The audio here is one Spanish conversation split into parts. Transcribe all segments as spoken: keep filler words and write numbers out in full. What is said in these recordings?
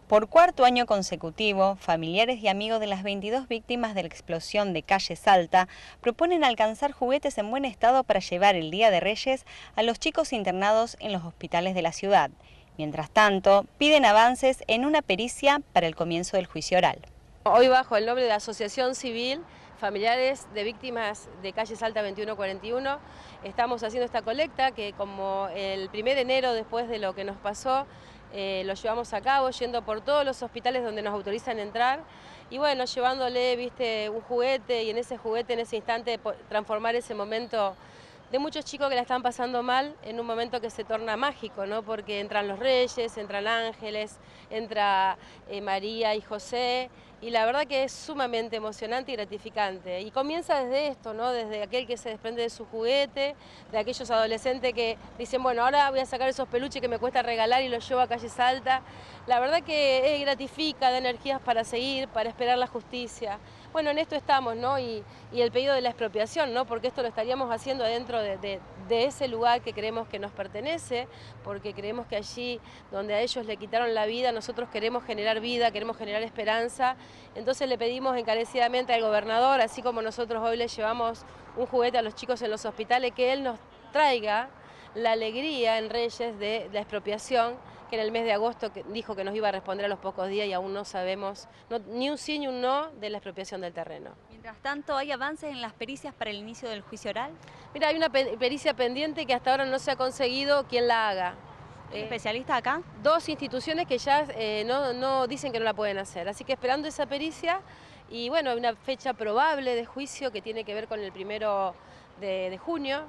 Por cuarto año consecutivo, familiares y amigos de las veintidós víctimas de la explosión de calle Salta proponen alcanzar juguetes en buen estado para llevar el Día de Reyes a los chicos internados en los hospitales de la ciudad. Mientras tanto, piden avances en una pericia para el comienzo del juicio oral. Hoy, bajo el nombre de Asociación Civil Familiares de Víctimas de Calle Salta veintiuno cuarenta y uno, estamos haciendo esta colecta que, como el primer de enero, después de lo que nos pasó, eh, lo llevamos a cabo yendo por todos los hospitales donde nos autorizan entrar y bueno, llevándole, viste, un juguete, y en ese juguete, en ese instante, transformar ese momento de muchos chicos que la están pasando mal en un momento que se torna mágico, ¿no? Porque entran los reyes, entran ángeles, entra eh, María y José, y la verdad que es sumamente emocionante y gratificante. Y comienza desde esto, ¿no? Desde aquel que se desprende de su juguete, de aquellos adolescentes que dicen, bueno, ahora voy a sacar esos peluches que me cuesta regalar y los llevo a Calle Salta. La verdad que eh, gratifica, da energías para seguir, para esperar la justicia. Bueno, en esto estamos, ¿no? Y, y el pedido de la expropiación, ¿no? Porque esto lo estaríamos haciendo adentro de, de, de ese lugar que creemos que nos pertenece, porque creemos que allí donde a ellos le quitaron la vida, nosotros queremos generar vida, queremos generar esperanza. Entonces le pedimos encarecidamente al gobernador, así como nosotros hoy le llevamos un juguete a los chicos en los hospitales, que él nos traiga la alegría en Reyes de la expropiación, que en el mes de agosto dijo que nos iba a responder a los pocos días y aún no sabemos no, ni un sí ni un no de la expropiación del terreno. Mientras tanto, ¿hay avances en las pericias para el inicio del juicio oral? Mira, hay una pericia pendiente que hasta ahora no se ha conseguido quien la haga. ¿Hay especialistas acá? Dos instituciones que ya eh, no, no dicen que no la pueden hacer, así que esperando esa pericia y bueno, hay una fecha probable de juicio que tiene que ver con el primero de, de junio.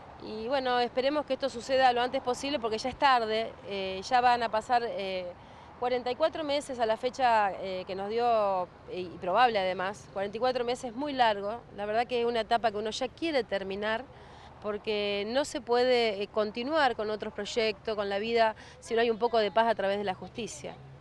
Y bueno, esperemos que esto suceda lo antes posible porque ya es tarde, eh, ya van a pasar eh, cuarenta y cuatro meses a la fecha eh, que nos dio, y probable además, cuarenta y cuatro meses muy largo, la verdad que es una etapa que uno ya quiere terminar porque no se puede continuar con otros proyectos, con la vida, si no hay un poco de paz a través de la justicia.